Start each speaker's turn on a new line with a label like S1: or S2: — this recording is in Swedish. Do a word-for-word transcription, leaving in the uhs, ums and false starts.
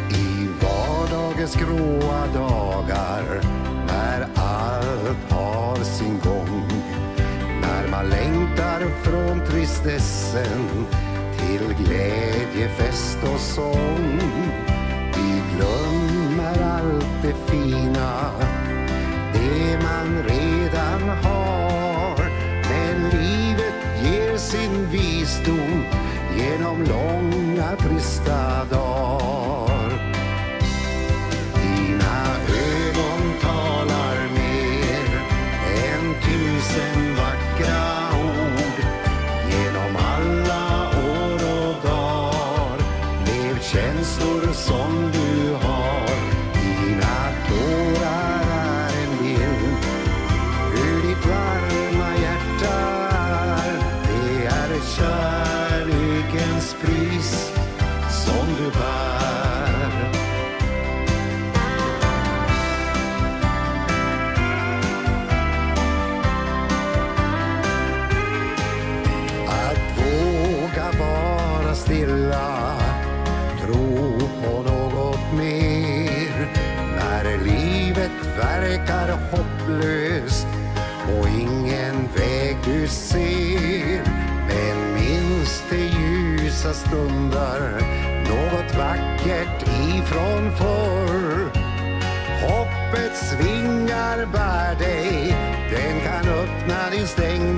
S1: I vardagens gråa dagar, när allt har sin gång, när man längtar från tristessen till glädje, fest och sång. Vi glömmer allt det fina, det man redan har. Men livet ger sin visdom genom långa trista dagar. Dina ögon talar mer än tusen vackra ord. Genom alla år och dagar lev känslor som du har. Dina tårar är en bild hur ditt varma hjärta är. Det är kärlekens pris som du bär. Att våga vara stilla, tro på något mer, när livet verkar hopplöst och ingen väg du ser. Men minns det ljusa stundar, något vackert ifrån förr. Hoppets vingar bär dig, den kan öppna din stängda